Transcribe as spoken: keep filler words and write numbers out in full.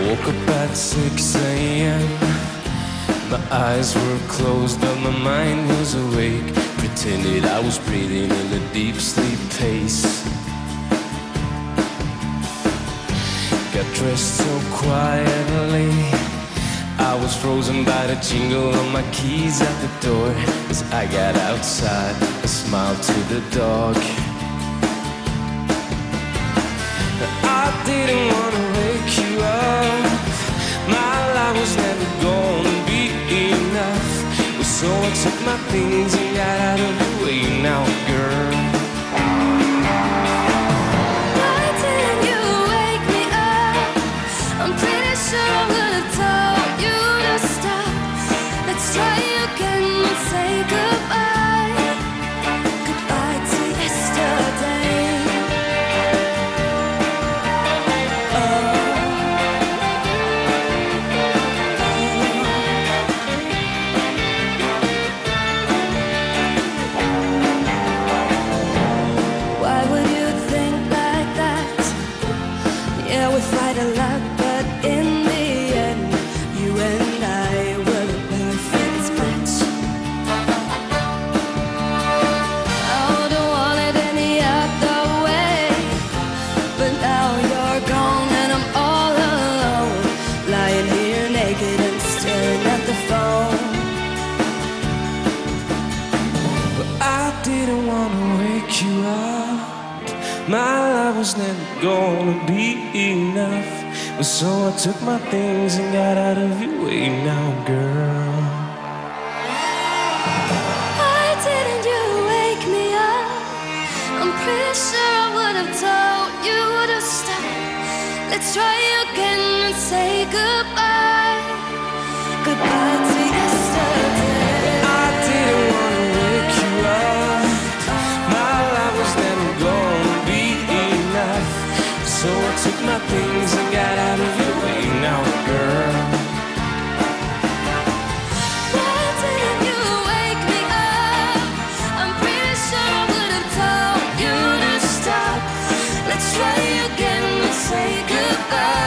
Woke up at six a m My eyes were closed but my mind was awake. Pretended I was breathing in a deep sleep pace. Got dressed so quietly, I was frozen by the jingle of my keys at the door. As I got outside, I smiled to the dog. I didn't want to wake you up. My life was never gonna be enough. So I took my things and got out of the way now, girl. Why didn't you wake me up? I'm pretty sure I would have told you to stop. Let's try again and say goodbye. Goodbye to yesterday. We fight a lot, but in the end, you and I were a perfect match. I wouldn't want it any other way, but now you're gone and I'm all alone, lying here naked and staring at the phone. But I didn't want to wake you up. My life was never gonna be enough. But so I took my things and got out of your way now, girl. Why didn't you wake me up? I'm pretty sure I would have told you to stop. Let's try again and say goodbye. Goodbye to yesterday. I didn't want to wake you up. My life was never gonna be enough. So I took my things and got out of your way now, girl. Why didn't you wake me up? I'm pretty sure I would have told you to stop. Let's try again and say goodbye.